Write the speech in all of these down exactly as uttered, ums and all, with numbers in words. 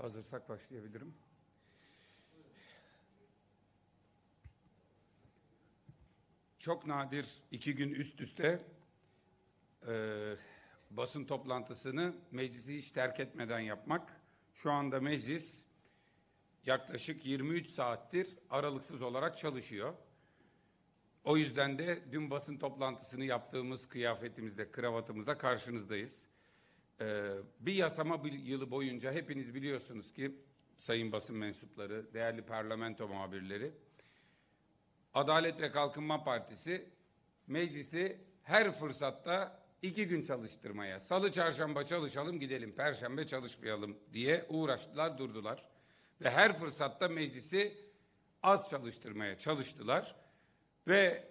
Hazırsak başlayabilirim. Çok nadir iki gün üst üste e, basın toplantısını meclisi hiç terk etmeden yapmak. Şu anda meclis yaklaşık yirmi üç saattir aralıksız olarak çalışıyor. O yüzden de dün basın toplantısını yaptığımız kıyafetimizde, kravatımızda karşınızdayız. Ee, bir yasama bir yılı boyunca hepiniz biliyorsunuz ki sayın basın mensupları, değerli parlamento muhabirleri, Adalet ve Kalkınma Partisi meclisi her fırsatta iki gün çalıştırmaya, salı çarşamba çalışalım gidelim, perşembe çalışmayalım diye uğraştılar, durdular. Ve her fırsatta meclisi az çalıştırmaya çalıştılar. Ve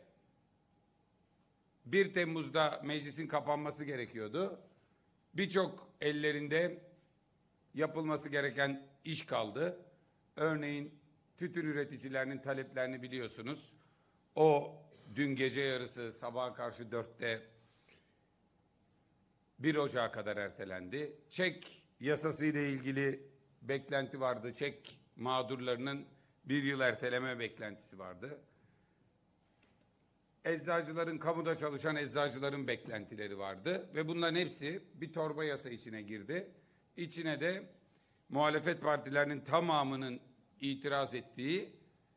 bir Temmuz'da meclisin kapanması gerekiyordu. Birçok ellerinde yapılması gereken iş kaldı. Örneğin tütün üreticilerinin taleplerini biliyorsunuz. O dün gece yarısı sabaha karşı dörtte bir Ocak'a kadar ertelendi. Çek yasası ile ilgili beklenti vardı. Çek mağdurlarının bir yıl erteleme beklentisi vardı. Eczacıların, kamuda çalışan eczacıların beklentileri vardı ve bunların hepsi bir torba yasa içine girdi. İçine de muhalefet partilerinin tamamının itiraz ettiği,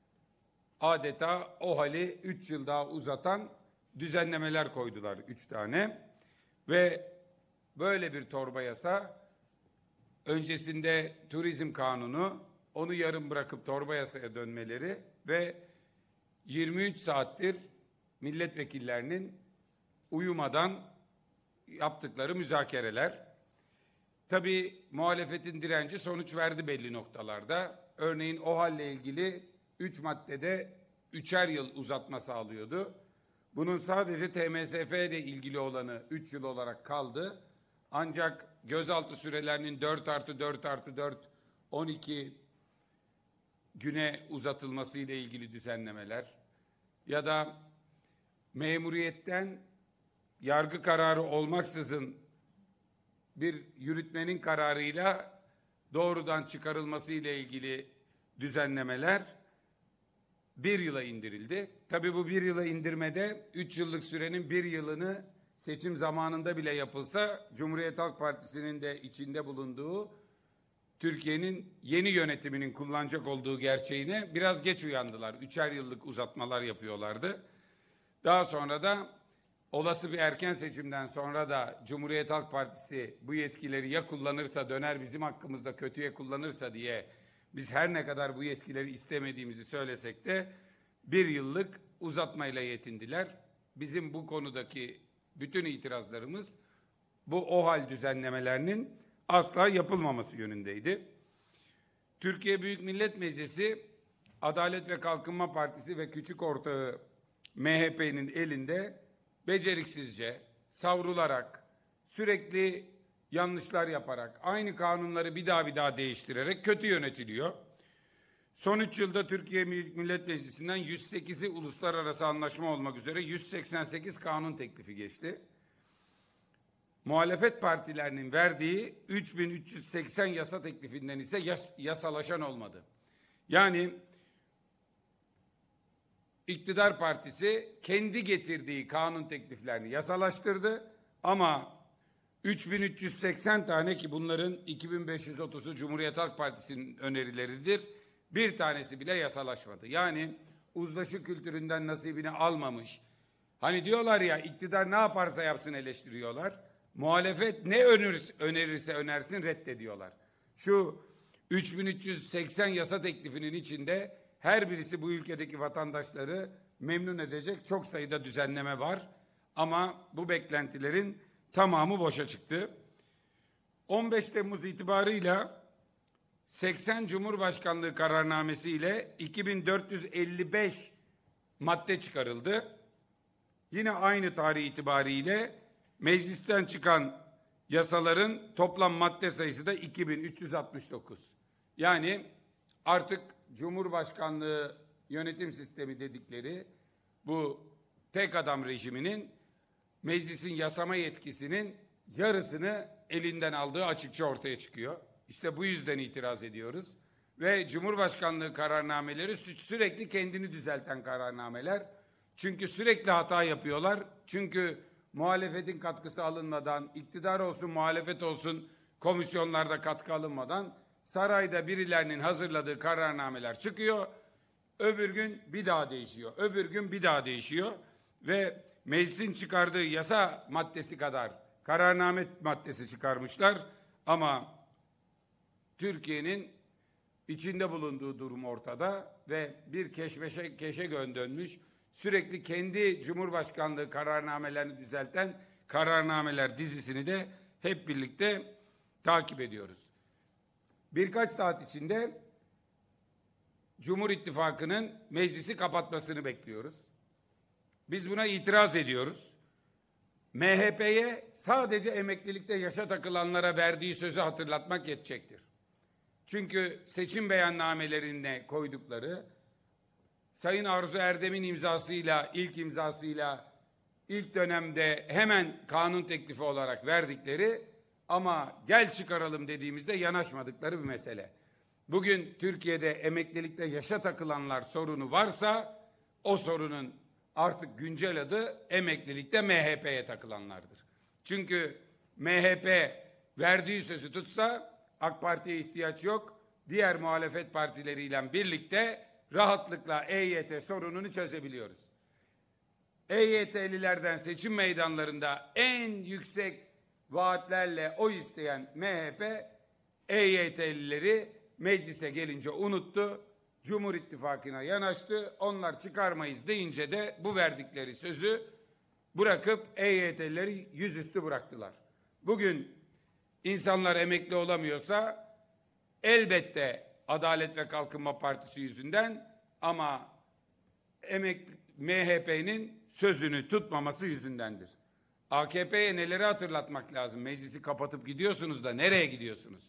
adeta o hali üç yıl daha uzatan düzenlemeler koydular, üç tane. Ve böyle bir torba yasa, öncesinde turizm kanunu, onu yarım bırakıp torba yasaya dönmeleri ve yirmi üç saattir milletvekillerinin uyumadan yaptıkları müzakereler. Tabii muhalefetin direnci sonuç verdi belli noktalarda. Örneğin o halle ilgili üç maddede üçer yıl uzatma sağlıyordu. Bunun sadece T M S F ile ilgili olanı üç yıl olarak kaldı. Ancak gözaltı sürelerinin dört artı dört artı dört, on iki güne uzatılması ile ilgili düzenlemeler ya da memuriyetten yargı kararı olmaksızın bir yürütmenin kararıyla doğrudan çıkarılması ile ilgili düzenlemeler bir yıla indirildi. Tabii bu bir yıla indirmede üç yıllık sürenin bir yılını seçim zamanında bile yapılsa Cumhuriyet Halk Partisi'nin de içinde bulunduğu Türkiye'nin yeni yönetiminin kullanacak olduğu gerçeğine biraz geç uyandılar. Üçer yıllık uzatmalar yapıyorlardı. Daha sonra da olası bir erken seçimden sonra da Cumhuriyet Halk Partisi bu yetkileri ya kullanırsa, döner bizim hakkımızda kötüye kullanırsa diye biz her ne kadar bu yetkileri istemediğimizi söylesek de bir yıllık uzatmayla yetindiler. Bizim bu konudaki bütün itirazlarımız bu OHAL düzenlemelerinin asla yapılmaması yönündeydi. Türkiye Büyük Millet Meclisi, Adalet ve Kalkınma Partisi ve küçük ortağı M H P'nin elinde beceriksizce, savrularak, sürekli yanlışlar yaparak, aynı kanunları bir daha bir daha değiştirerek kötü yönetiliyor. Son üç yılda Türkiye Büyük Millet Meclisi'nden yüz sekizi uluslararası anlaşma olmak üzere yüz seksen sekiz kanun teklifi geçti. Muhalefet partilerinin verdiği üç bin üç yüz seksen yasa teklifinden ise yas yasalaşan olmadı. Yani İktidar Partisi kendi getirdiği kanun tekliflerini yasalaştırdı ama üç bin üç yüz seksen tane, ki bunların iki bin beş yüz otuzu Cumhuriyet Halk Partisi'nin önerileridir, bir tanesi bile yasalaşmadı. Yani uzlaşı kültüründen nasibini almamış. Hani diyorlar ya, iktidar ne yaparsa yapsın eleştiriyorlar. Muhalefet ne önerirse, önerirse önersin reddediyorlar. Şu üç bin üç yüz seksen yasa teklifinin içinde her birisi bu ülkedeki vatandaşları memnun edecek çok sayıda düzenleme var. Ama bu beklentilerin tamamı boşa çıktı. on beş Temmuz itibarıyla seksen Cumhurbaşkanlığı kararnamesi ile iki bin dört yüz elli beş madde çıkarıldı. Yine aynı tarih itibariyle meclisten çıkan yasaların toplam madde sayısı da iki bin üç yüz altmış dokuz. Yani artık Cumhurbaşkanlığı yönetim sistemi dedikleri bu tek adam rejiminin meclisin yasama yetkisinin yarısını elinden aldığı açıkça ortaya çıkıyor. İşte bu yüzden itiraz ediyoruz. Ve Cumhurbaşkanlığı kararnameleri sü- sürekli kendini düzelten kararnameler. Çünkü sürekli hata yapıyorlar. Çünkü muhalefetin katkısı alınmadan, iktidar olsun, muhalefet olsun, komisyonlarda katkı alınmadan sarayda birilerinin hazırladığı kararnameler çıkıyor. Öbür gün bir daha değişiyor. Öbür gün bir daha değişiyor. Ve meclisin çıkardığı yasa maddesi kadar kararname maddesi çıkarmışlar. Ama Türkiye'nin içinde bulunduğu durum ortada ve bir keşmeşe keşe dönmüş, sürekli kendi Cumhurbaşkanlığı kararnamelerini düzelten kararnameler dizisini de hep birlikte takip ediyoruz. Birkaç saat içinde Cumhur İttifakı'nın meclisi kapatmasını bekliyoruz. Biz buna itiraz ediyoruz. M H P'ye sadece emeklilikte yaşa takılanlara verdiği sözü hatırlatmak yetecektir. Çünkü seçim beyannamelerine koydukları, Sayın Arzu Erdem'in imzasıyla, ilk imzasıyla ilk dönemde hemen kanun teklifi olarak verdikleri ama gel çıkaralım dediğimizde yanaşmadıkları bir mesele. Bugün Türkiye'de emeklilikte yaşa takılanlar sorunu varsa o sorunun artık güncel adı emeklilikte M H P'ye takılanlardır. Çünkü M H P verdiği sözü tutsa AK Parti'ye ihtiyaç yok. Diğer muhalefet partileriyle birlikte rahatlıkla E Y T sorununu çözebiliyoruz. E Y T'lilerden seçim meydanlarında en yüksek vaatlerle oy isteyen M H P, E Y T'lileri meclise gelince unuttu. Cumhur İttifakı'na yanaştı. Onlar çıkarmayız deyince de bu verdikleri sözü bırakıp E Y T'lileri yüzüstü bıraktılar. Bugün insanlar emekli olamıyorsa elbette Adalet ve Kalkınma Partisi yüzünden ama emek M H P'nin sözünü tutmaması yüzündendir. A K P'ye neleri hatırlatmak lazım? Meclisi kapatıp gidiyorsunuz da nereye gidiyorsunuz?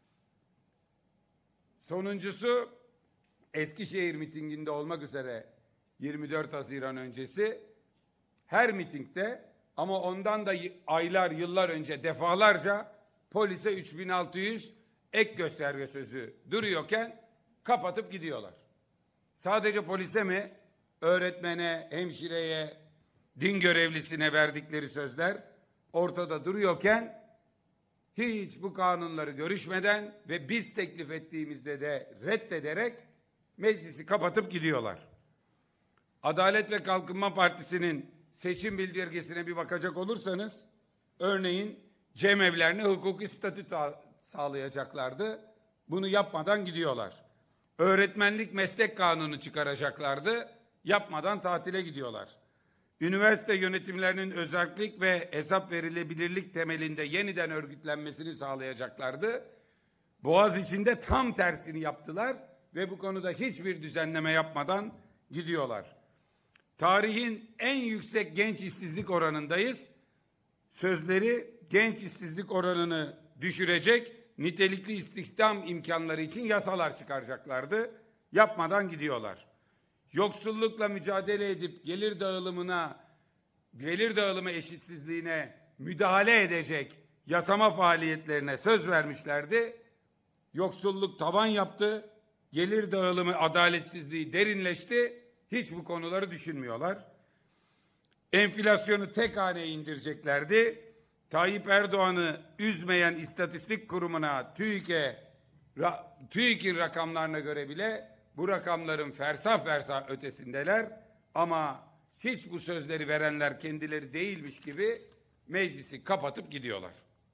Sonuncusu Eskişehir mitinginde olmak üzere yirmi dört Haziran öncesi her mitingde ama ondan da aylar yıllar önce defalarca polise üç bin altı yüz ek gösterge sözü duruyorken kapatıp gidiyorlar. Sadece polise mi? Öğretmene, hemşireye, din görevlisine verdikleri sözler ortada duruyorken hiç bu kanunları görüşmeden ve biz teklif ettiğimizde de reddederek meclisi kapatıp gidiyorlar. Adalet ve Kalkınma Partisi'nin seçim bildirgesine bir bakacak olursanız örneğin cemevlerine hukuki statü sağlayacaklardı. Bunu yapmadan gidiyorlar. Öğretmenlik meslek kanunu çıkaracaklardı. Yapmadan tatile gidiyorlar. Üniversite yönetimlerinin özerklik ve hesap verilebilirlik temelinde yeniden örgütlenmesini sağlayacaklardı. Boğaziçi'nde tam tersini yaptılar ve bu konuda hiçbir düzenleme yapmadan gidiyorlar. Tarihin en yüksek genç işsizlik oranındayız. Sözleri genç işsizlik oranını düşürecek, nitelikli istihdam imkanları için yasalar çıkaracaklardı. Yapmadan gidiyorlar. Yoksullukla mücadele edip gelir dağılımına, gelir dağılımı eşitsizliğine müdahale edecek yasama faaliyetlerine söz vermişlerdi. Yoksulluk tavan yaptı, gelir dağılımı adaletsizliği derinleşti. Hiç bu konuları düşünmüyorlar. Enflasyonu tek haneye indireceklerdi. Tayyip Erdoğan'ı üzmeyen istatistik kurumuna TÜİK'e, ra, TÜİK'in rakamlarına göre bile bu rakamların fersah fersah ötesindeler. Ama hiç bu sözleri verenler kendileri değilmiş gibi meclisi kapatıp gidiyorlar.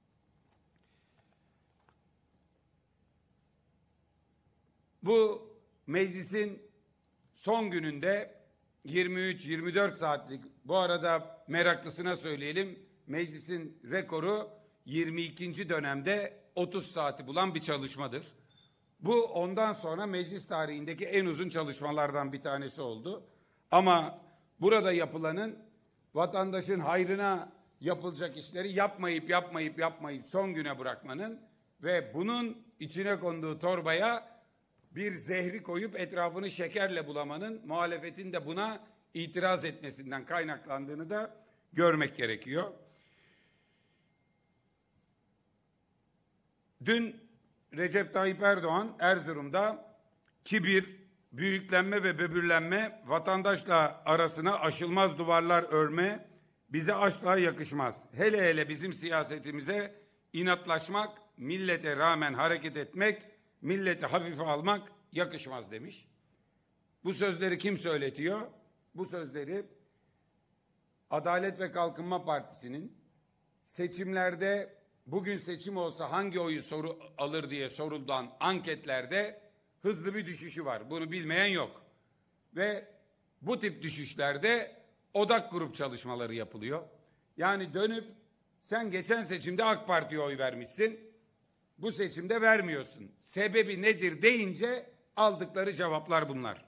Bu meclisin son gününde yirmi üç yirmi dört saatlik, bu arada meraklısına söyleyelim, meclisin rekoru yirmi ikinci dönemde otuz saati bulan bir çalışmadır. Bu ondan sonra meclis tarihindeki en uzun çalışmalardan bir tanesi oldu. Ama burada yapılanın vatandaşın hayrına yapılacak işleri yapmayıp yapmayıp yapmayıp son güne bırakmanın ve bunun içine konduğu torbaya bir zehri koyup etrafını şekerle bulamanın, muhalefetin de buna itiraz etmesinden kaynaklandığını da görmek gerekiyor. Dün Recep Tayyip Erdoğan Erzurum'da kibir, büyüklenme ve böbürlenme, vatandaşla arasına aşılmaz duvarlar örme bize asla yakışmaz. Hele hele bizim siyasetimize inatlaşmak, millete rağmen hareket etmek, milleti hafife almak yakışmaz demiş. Bu sözleri kim söyletiyor? Bu sözleri Adalet ve Kalkınma Partisi'nin seçimlerde, bugün seçim olsa hangi oyu soru alır diye sorulan anketlerde hızlı bir düşüşü var. Bunu bilmeyen yok. Ve bu tip düşüşlerde odak grup çalışmaları yapılıyor. Yani dönüp sen geçen seçimde AK Parti'ye oy vermişsin, bu seçimde vermiyorsun. Sebebi nedir deyince aldıkları cevaplar bunlar.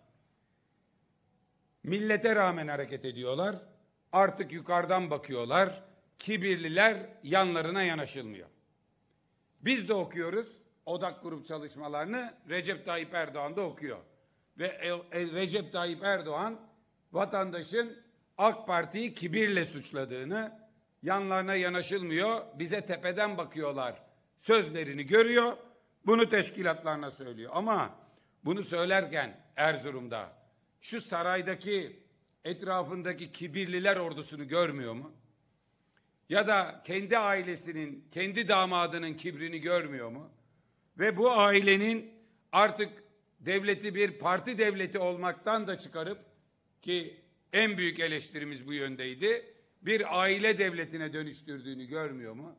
Millete rağmen hareket ediyorlar. Artık yukarıdan bakıyorlar. Kibirliler yanlarına yanaşılmıyor. Biz de okuyoruz odak grup çalışmalarını, Recep Tayyip Erdoğan da okuyor. Ve Recep Tayyip Erdoğan vatandaşın AK Parti'yi kibirle suçladığını, yanlarına yanaşılmıyor, bize tepeden bakıyorlar sözlerini görüyor, bunu teşkilatlarına söylüyor. Ama bunu söylerken Erzurum'da şu saraydaki etrafındaki kibirliler ordusunu görmüyor mu? Ya da kendi ailesinin, kendi damadının kibrini görmüyor mu? Ve bu ailenin artık devleti bir parti devleti olmaktan da çıkarıp, ki en büyük eleştirimiz bu yöndeydi, bir aile devletine dönüştürdüğünü görmüyor mu?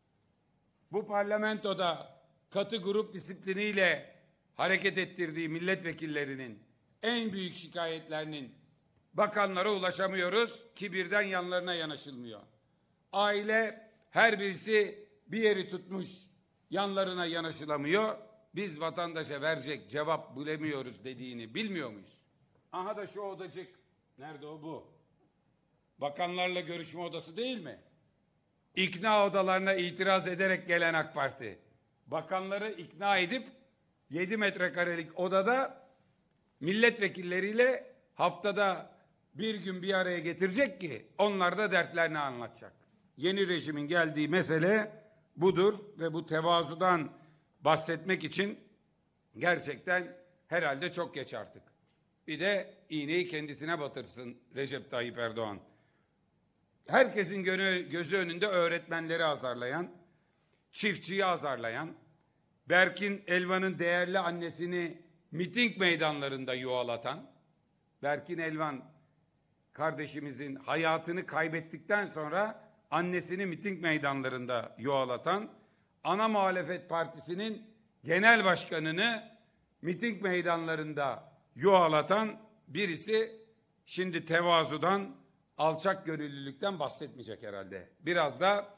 Bu parlamentoda katı grup disipliniyle hareket ettirdiği milletvekillerinin en büyük şikayetlerinin bakanlara ulaşamıyoruz, kibirden yanlarına yanaşılmıyor. Aile her birisi bir yeri tutmuş, yanlarına yanaşılamıyor. Biz vatandaşa verecek cevap bulamıyoruz dediğini bilmiyor muyuz? Aha da şu odacık. Nerede o bu? Bakanlarla görüşme odası değil mi? İkna odalarına itiraz ederek gelen AK Parti. Bakanları ikna edip yedi metrekarelik odada milletvekilleriyle haftada bir gün bir araya getirecek ki onlar da dertlerini anlatacak. Yeni rejimin geldiği mesele budur ve bu tevazudan bahsetmek için gerçekten herhalde çok geç artık. Bir de iğneyi kendisine batırsın Recep Tayyip Erdoğan. Herkesin gözü önünde öğretmenleri azarlayan, çiftçiyi azarlayan, Berkin Elvan'ın değerli annesini miting meydanlarında yuvalatan, Berkin Elvan kardeşimizin hayatını kaybettikten sonra annesini miting meydanlarında yuvalatan, ana muhalefet partisinin genel başkanını miting meydanlarında yuvalatan birisi şimdi tevazudan, alçak gönüllülükten bahsetmeyecek herhalde. Biraz da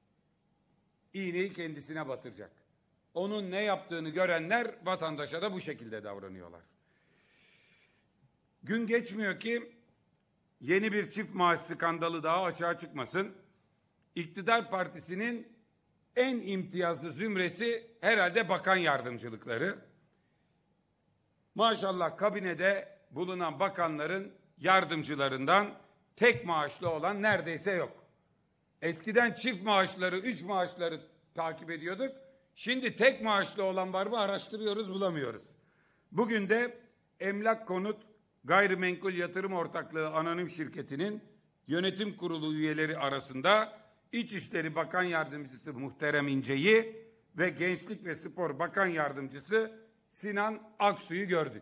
iğneyi kendisine batıracak. Onun ne yaptığını görenler vatandaşa da bu şekilde davranıyorlar. Gün geçmiyor ki yeni bir çift maaş skandalı daha açığa çıkmasın. İktidar partisinin en imtiyazlı zümresi herhalde bakan yardımcılıkları. Maşallah kabinede bulunan bakanların yardımcılarından tek maaşlı olan neredeyse yok. Eskiden çift maaşları, üç maaşları takip ediyorduk. Şimdi tek maaşlı olan var mı araştırıyoruz, bulamıyoruz. Bugün de Emlak Konut Gayrimenkul Yatırım Ortaklığı Anonim Şirketi'nin yönetim kurulu üyeleri arasında İçişleri Bakan Yardımcısı Muhterem İnce'yi ve Gençlik ve Spor Bakan Yardımcısı Sinan Aksu'yu gördük.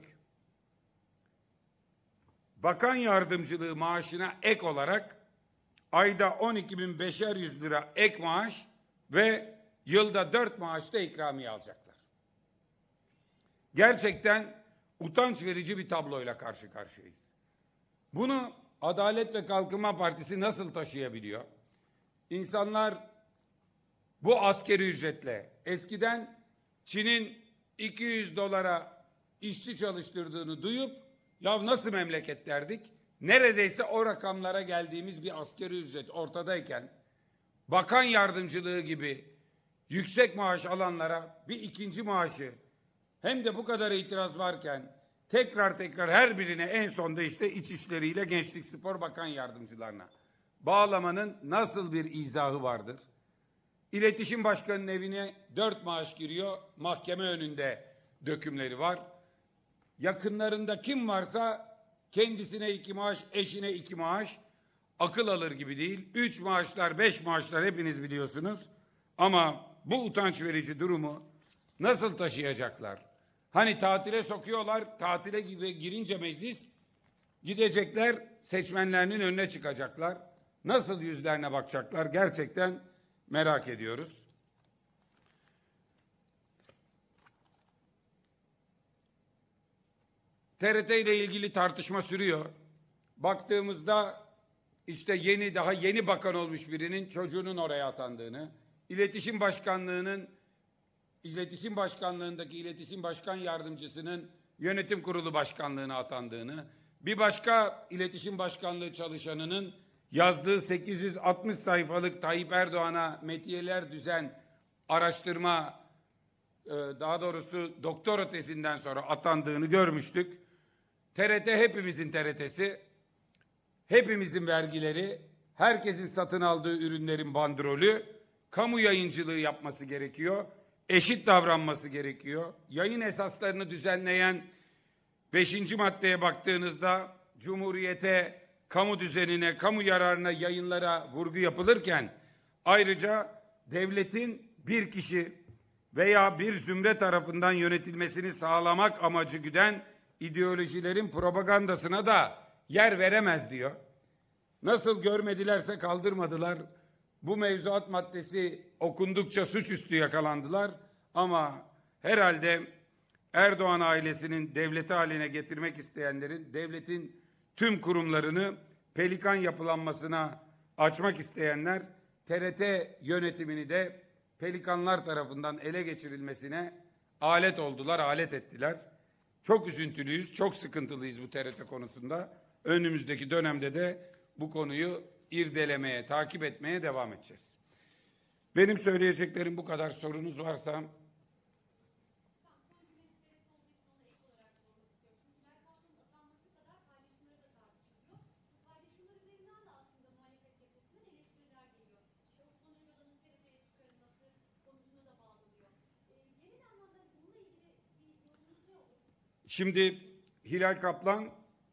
Bakan yardımcılığı maaşına ek olarak ayda on iki bin beşer yüz lira ek maaş ve yılda dört maaşta ikramiye alacaklar. Gerçekten utanç verici bir tabloyla karşı karşıyayız. Bunu Adalet ve Kalkınma Partisi nasıl taşıyabiliyor? İnsanlar bu asgari ücretle, eskiden Çin'in iki yüz dolara işçi çalıştırdığını duyup ya nasıl memleket derdik? Neredeyse o rakamlara geldiğimiz bir asgari ücret ortadayken bakan yardımcılığı gibi yüksek maaş alanlara bir ikinci maaşı hem de bu kadar itiraz varken tekrar tekrar her birine en sonda işte İçişleri ile Gençlik Spor Bakan Yardımcılarına bağlamanın nasıl bir izahı vardır? İletişim Başkanı'nın evine dört maaş giriyor. Mahkeme önünde dökümleri var. Yakınlarında kim varsa kendisine iki maaş, eşine iki maaş. Akıl alır gibi değil. Üç maaşlar, beş maaşlar hepiniz biliyorsunuz. Ama bu utanç verici durumu nasıl taşıyacaklar? Hani tatile sokuyorlar, tatile gibi girince meclis gidecekler, seçmenlerinin önüne çıkacaklar. Nasıl yüzlerine bakacaklar? Gerçekten merak ediyoruz. T R T ile ilgili tartışma sürüyor. Baktığımızda işte yeni daha yeni bakan olmuş birinin çocuğunun oraya atandığını, İletişim Başkanlığı'nın İletişim Başkanlığı'ndaki İletişim Başkan Yardımcısının Yönetim Kurulu Başkanlığı'na atandığını, bir başka İletişim Başkanlığı çalışanının yazdığı sekiz yüz altmış sayfalık Tayyip Erdoğan'a metiyeler düzen araştırma, daha doğrusu doktora tezinden sonra atandığını görmüştük. T R T hepimizin T R T'si, hepimizin vergileri, herkesin satın aldığı ürünlerin bandrolü, kamu yayıncılığı yapması gerekiyor, eşit davranması gerekiyor. Yayın esaslarını düzenleyen beşinci maddeye baktığınızda Cumhuriyete, kamu düzenine, kamu yararına, yayınlara vurgu yapılırken ayrıca devletin bir kişi veya bir zümre tarafından yönetilmesini sağlamak amacı güden ideolojilerin propagandasına da yer veremez diyor. Nasıl görmedilerse kaldırmadılar. Bu mevzuat maddesi okundukça suçüstü yakalandılar. Ama herhalde Erdoğan ailesinin devleti haline getirmek isteyenlerin, devletin tüm kurumlarını pelikan yapılanmasına açmak isteyenler T R T yönetimini de pelikanlar tarafından ele geçirilmesine alet oldular, alet ettiler. Çok üzüntülüyüz, çok sıkıntılıyız bu T R T konusunda. Önümüzdeki dönemde de bu konuyu irdelemeye, takip etmeye devam edeceğiz. Benim söyleyeceklerim bu kadar. Sorunuz varsa... Şimdi Hilal Kaplan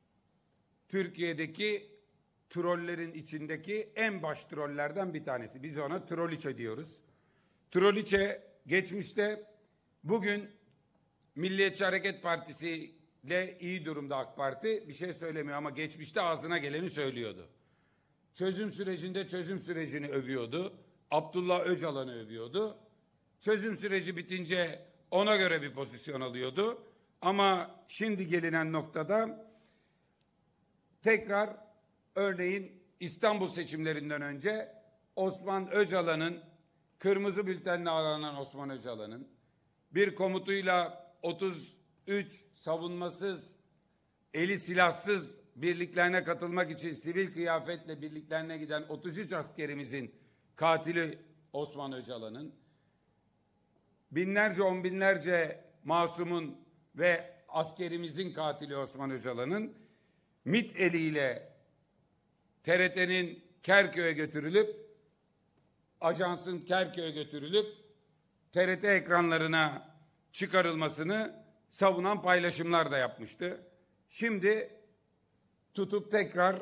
Türkiye'deki trollerin içindeki en baş trollerden bir tanesi. Biz ona troliçe diyoruz. Troliçe geçmişte, bugün Milliyetçi Hareket Partisi ile iyi durumda AK Parti, bir şey söylemiyor ama geçmişte ağzına geleni söylüyordu. Çözüm sürecinde çözüm sürecini övüyordu. Abdullah Öcalan'ı övüyordu. Çözüm süreci bitince ona göre bir pozisyon alıyordu. Ama şimdi gelinen noktada tekrar, örneğin İstanbul seçimlerinden önce Osman Öcalan'ın, kırmızı bültenle aranan Osman Öcalan'ın bir komutuyla otuz üç savunmasız, eli silahsız birliklerine katılmak için sivil kıyafetle birliklerine giden otuz üç askerimizin katili Osman Öcalan'ın, binlerce on binlerce masumun ve askerimizin katili Osman Öcalan'ın MİT eliyle T R T'nin Kerkük'e götürülüp, ajansın Kerkük'e götürülüp T R T ekranlarına çıkarılmasını savunan paylaşımlar da yapmıştı. Şimdi tutup tekrar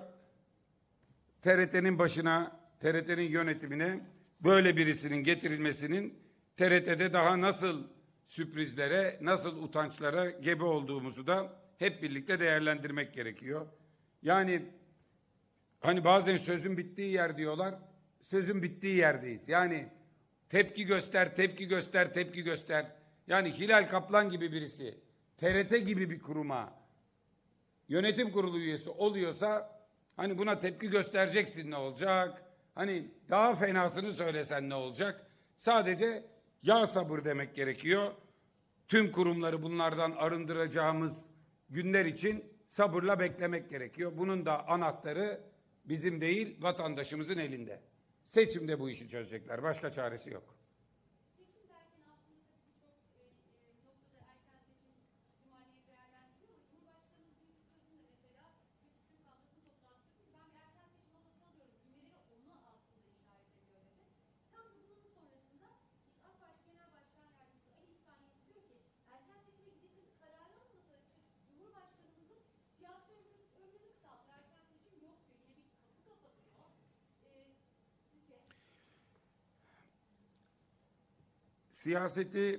T R T'nin başına, T R T'nin yönetimine böyle birisinin getirilmesinin T R T'de daha nasıl sürprizlere, nasıl utançlara gebe olduğumuzu da hep birlikte değerlendirmek gerekiyor. Yani hani bazen sözün bittiği yer diyorlar, sözün bittiği yerdeyiz. Yani tepki göster, tepki göster, tepki göster. Yani Hilal Kaplan gibi birisi T R T gibi bir kuruma yönetim kurulu üyesi oluyorsa, hani buna tepki göstereceksin, ne olacak? Hani daha fenasını söylesen ne olacak? Sadece ya sabır demek gerekiyor. Tüm kurumları bunlardan arındıracağımız günler için sabırla beklemek gerekiyor. Bunun da anahtarı bizim değil, vatandaşımızın elinde. Seçimde bu işi çözecekler. Başka çaresi yok. Seçim derken aslında birçok e, e, noktada erken seçim ihtimaliyle değerlendiriliyor ama Cumhurbaşkanı'nın dünkü sözünde mesela Türk Kahvesi'nin toplantısı, ben bir erken seçim olası alıyorum cümleleri onu aslında işaret ediyor dedi. Tam bunun sonrasında siyaseti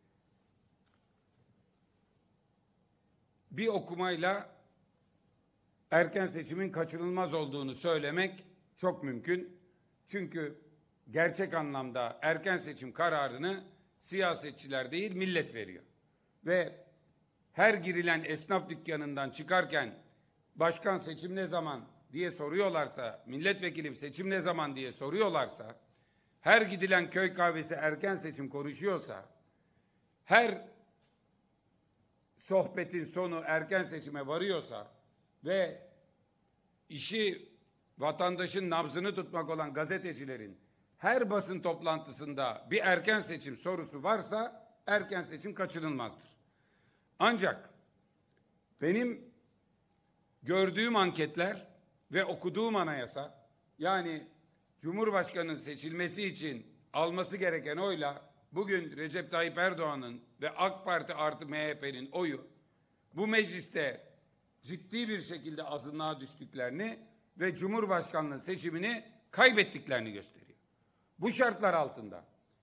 bir okumayla erken seçimin kaçınılmaz olduğunu söylemek çok mümkün. Çünkü gerçek anlamda erken seçim kararını siyasetçiler değil millet veriyor. Ve her girilen esnaf dükkanından çıkarken başkan seçim ne zaman diye soruyorlarsa, milletvekili seçim ne zaman diye soruyorlarsa, her gidilen köy kahvesi erken seçim konuşuyorsa, her sohbetin sonu erken seçime varıyorsa ve işi vatandaşın nabzını tutmak olan gazetecilerin her basın toplantısında bir erken seçim sorusu varsa erken seçim kaçınılmazdır. Ancak benim gördüğüm anketler ve okuduğum anayasa, yani Cumhurbaşkanı'nın seçilmesi için alması gereken oyla bugün Recep Tayyip Erdoğan'ın ve AK Parti artı M H P'nin oyu bu mecliste ciddi bir şekilde azınlığa düştüklerini ve Cumhurbaşkanlığı seçimini kaybettiklerini gösteriyor. Bu şartlar altında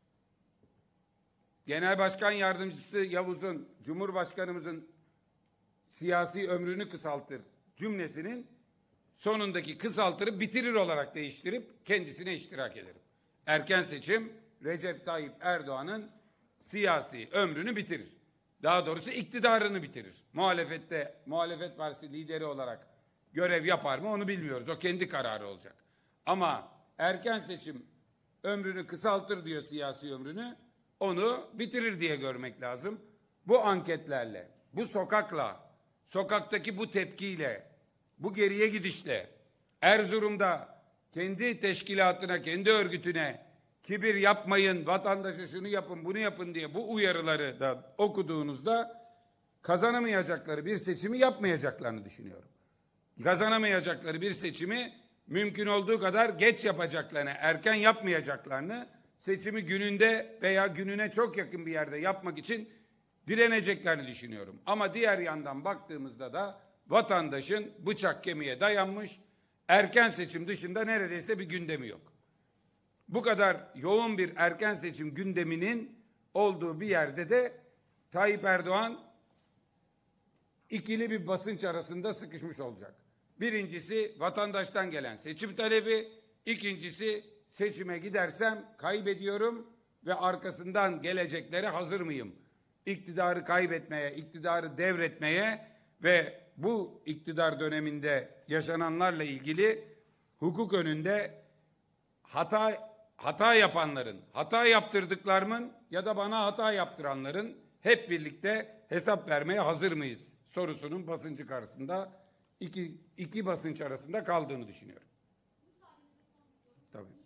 Genel Başkan Yardımcısı Yavuz'un Cumhurbaşkanımızın siyasi ömrünü kısaltır cümlesinin sonundaki kısaltırı bitirir olarak değiştirip kendisine iştirak ederim. Erken seçim Recep Tayyip Erdoğan'ın siyasi ömrünü bitirir. Daha doğrusu iktidarını bitirir. Muhalefette, muhalefet partisi lideri olarak görev yapar mı onu bilmiyoruz. O kendi kararı olacak. Ama erken seçim ömrünü kısaltır diyor, siyasi ömrünü. Onu bitirir diye görmek lazım. Bu anketlerle, bu sokakla, sokaktaki bu tepkiyle, bu geriye gidişle, Erzurum'da kendi teşkilatına, kendi örgütüne kibir yapmayın, vatandaşı şunu yapın, bunu yapın diye bu uyarıları da okuduğunuzda kazanamayacakları bir seçimi yapmayacaklarını düşünüyorum. Kazanamayacakları bir seçimi mümkün olduğu kadar geç yapacaklarını, erken yapmayacaklarını, seçimi gününde veya gününe çok yakın bir yerde yapmak için direneceklerini düşünüyorum. Ama diğer yandan baktığımızda da vatandaşın bıçak kemiğe dayanmış, erken seçim dışında neredeyse bir gündemi yok. Bu kadar yoğun bir erken seçim gündeminin olduğu bir yerde de Tayyip Erdoğan ikili bir basınç arasında sıkışmış olacak. Birincisi vatandaştan gelen seçim talebi, ikincisi seçime gidersem kaybediyorum ve arkasından geleceklere hazır mıyım? İktidarı kaybetmeye, iktidarı devretmeye ve bu iktidar döneminde yaşananlarla ilgili hukuk önünde hata hata yapanların, hata yaptırdıklarımın ya da bana hata yaptıranların hep birlikte hesap vermeye hazır mıyız sorusunun basıncı karşısında iki, iki basınç arasında kaldığını düşünüyorum. Tabii.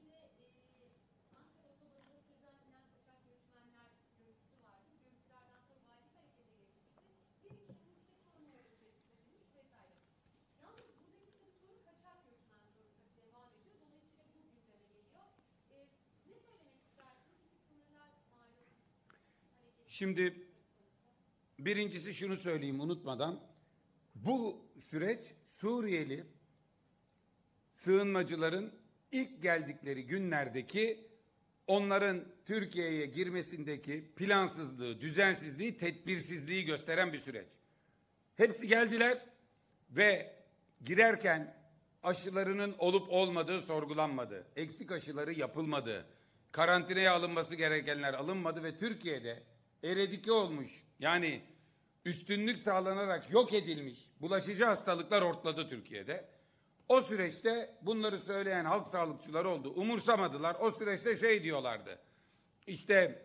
Şimdi birincisi şunu söyleyeyim unutmadan, bu süreç Suriyeli sığınmacıların ilk geldikleri günlerdeki onların Türkiye'ye girmesindeki plansızlığı, düzensizliği, tedbirsizliği gösteren bir süreç. Hepsi geldiler ve girerken aşılarının olup olmadığı sorgulanmadı. Eksik aşıları yapılmadı. Karantinaya alınması gerekenler alınmadı ve Türkiye'de eradike olmuş, yani üstünlük sağlanarak yok edilmiş bulaşıcı hastalıklar ortladı Türkiye'de. O süreçte bunları söyleyen halk sağlıkçıları oldu. Umursamadılar. O süreçte şey diyorlardı. İşte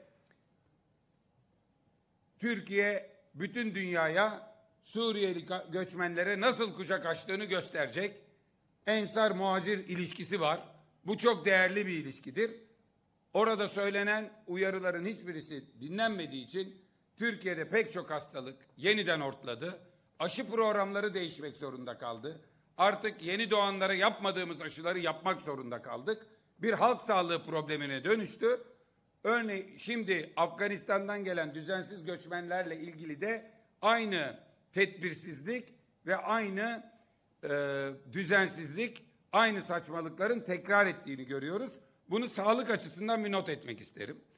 Türkiye bütün dünyaya Suriyeli göçmenlere nasıl kucak açtığını gösterecek. Ensar muhacir ilişkisi var. Bu çok değerli bir ilişkidir. Orada söylenen uyarıların hiçbirisi dinlenmediği için Türkiye'de pek çok hastalık yeniden ortladı. Aşı programları değişmek zorunda kaldı. Artık yeni doğanlara yapmadığımız aşıları yapmak zorunda kaldık. Bir halk sağlığı problemine dönüştü. Örneğin şimdi Afganistan'dan gelen düzensiz göçmenlerle ilgili de aynı tedbirsizlik ve aynı e, düzensizlik, aynı saçmalıkların tekrar ettiğini görüyoruz. Bunu sağlık açısından bir not etmek isterim.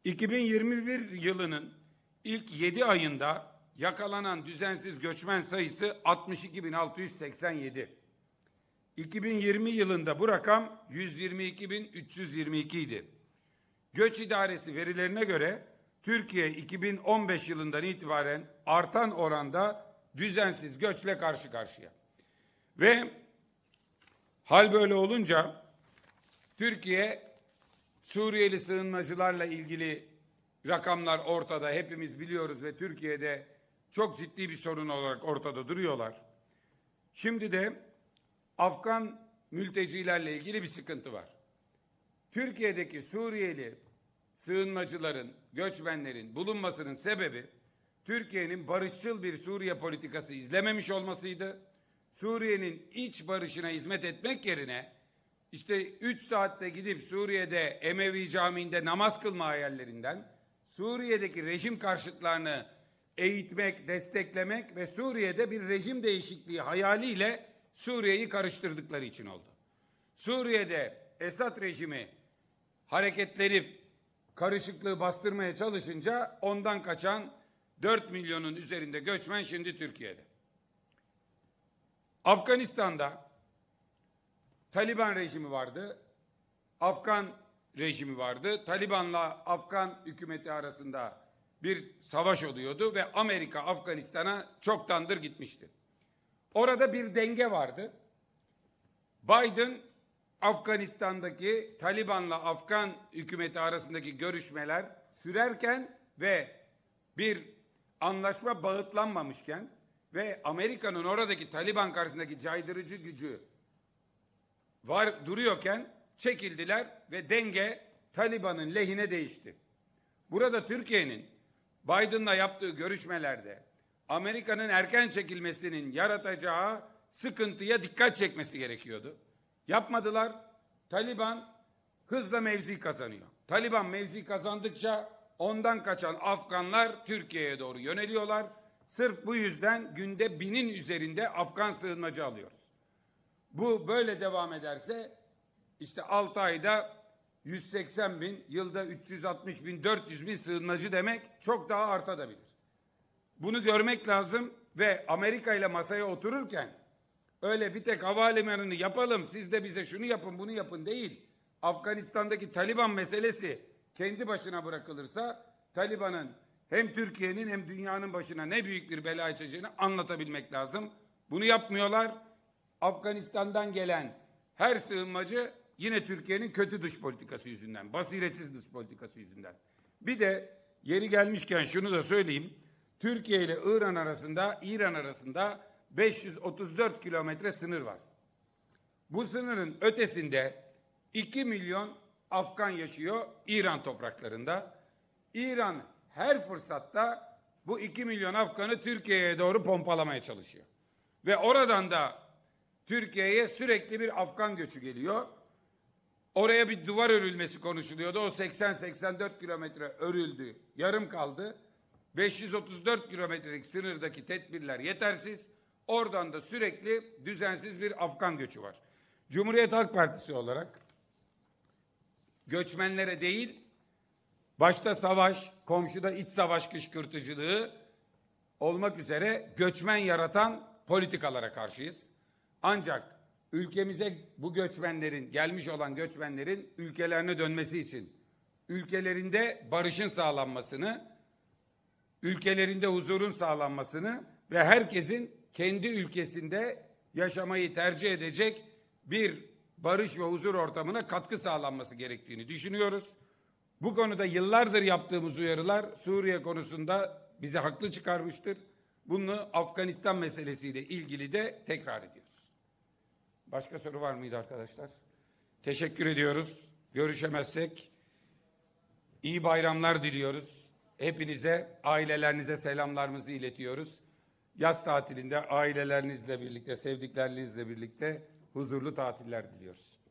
iki bin yirmi bir yılının ilk yedi ayında yakalanan düzensiz göçmen sayısı altmış iki bin altı yüz seksen yedi. iki bin yirmi yılında bu rakam yüz yirmi iki bin üç yüz yirmi iki idi. Göç İdaresi verilerine göre Türkiye iki bin on beş yılından itibaren artan oranda düzensiz göçle karşı karşıya. Ve hal böyle olunca Türkiye Suriyeli sığınmacılarla ilgili rakamlar ortada, hepimiz biliyoruz ve Türkiye'de çok ciddi bir sorun olarak ortada duruyorlar. Şimdi de Afgan mültecilerle ilgili bir sıkıntı var. Türkiye'deki Suriyeli sığınmacıların, göçmenlerin bulunmasının sebebi Türkiye'nin barışçıl bir Suriye politikası izlememiş olmasıydı. Suriye'nin iç barışına hizmet etmek yerine işte üç saatte gidip Suriye'de Emevi Camii'nde namaz kılma hayallerinden Suriye'deki rejim karşıtlarını eğitmek, desteklemek ve Suriye'de bir rejim değişikliği hayaliyle Suriye'yi karıştırdıkları için oldu. Suriye'de Esad rejimi hareketlenip karışıklığı bastırmaya çalışınca ondan kaçan dört milyonun üzerinde göçmen şimdi Türkiye'de. Afganistan'da Taliban rejimi vardı, Afgan rejimi vardı. Taliban'la Afgan hükümeti arasında bir savaş oluyordu ve Amerika Afganistan'a çoktandır gitmişti. Orada bir denge vardı. Biden Afganistan'daki Taliban'la Afgan hükümeti arasındaki görüşmeler sürerken ve bir anlaşma bağıtlanmamışken ve Amerika'nın oradaki Taliban karşısındaki caydırıcı gücü var duruyorken çekildiler ve denge Taliban'ın lehine değişti. Burada Türkiye'nin Biden'la yaptığı görüşmelerde Amerika'nın erken çekilmesinin yaratacağı sıkıntıya dikkat çekmesi gerekiyordu. Yapmadılar. Taliban hızla mevzi kazanıyor. Taliban mevzi kazandıkça ondan kaçan Afganlar Türkiye'ye doğru yöneliyorlar. Sırf bu yüzden günde binin üzerinde Afgan sığınmacı alıyoruz. Bu böyle devam ederse işte altı ayda yüz seksen bin, yılda üç yüz altmış bin, dört yüz bin sığınmacı demek, çok daha artabilir. Bunu görmek lazım ve Amerika ile masaya otururken öyle bir tek havalimanını yapalım, siz de bize şunu yapın, bunu yapın değil. Afganistan'daki Taliban meselesi kendi başına bırakılırsa Taliban'ın hem Türkiye'nin hem dünyanın başına ne büyük bir bela açacağını anlatabilmek lazım. Bunu yapmıyorlar. Afganistan'dan gelen her sığınmacı yine Türkiye'nin kötü dış politikası yüzünden, basiretsiz dış politikası yüzünden. Bir de yeri gelmişken şunu da söyleyeyim. Türkiye ile İran arasında, İran arasında beş yüz otuz dört kilometre sınır var. Bu sınırın ötesinde iki milyon Afgan yaşıyor İran topraklarında. İran her fırsatta bu iki milyon Afgan'ı Türkiye'ye doğru pompalamaya çalışıyor. Ve oradan da Türkiye'ye sürekli bir Afgan göçü geliyor. Oraya bir duvar örülmesi konuşuluyordu. O seksen seksen dört kilometre örüldü, yarım kaldı. beş yüz otuz dört kilometrelik sınırdaki tedbirler yetersiz. Oradan da sürekli düzensiz bir Afgan göçü var. Cumhuriyet Halk Partisi olarak göçmenlere değil, başta savaş, komşuda iç savaş kışkırtıcılığı olmak üzere göçmen yaratan politikalara karşıyız. Ancak ülkemize bu göçmenlerin, gelmiş olan göçmenlerin ülkelerine dönmesi için ülkelerinde barışın sağlanmasını, ülkelerinde huzurun sağlanmasını ve herkesin kendi ülkesinde yaşamayı tercih edecek bir barış ve huzur ortamına katkı sağlanması gerektiğini düşünüyoruz. Bu konuda yıllardır yaptığımız uyarılar Suriye konusunda bizi haklı çıkarmıştır. Bunu Afganistan meselesiyle ilgili de tekrar ediyoruz. Başka soru var mıydı arkadaşlar? Teşekkür ediyoruz. Görüşemezsek iyi bayramlar diliyoruz. Hepinize, ailelerinize selamlarımızı iletiyoruz. Yaz tatilinde ailelerinizle birlikte, sevdiklerinizle birlikte huzurlu tatiller diliyoruz.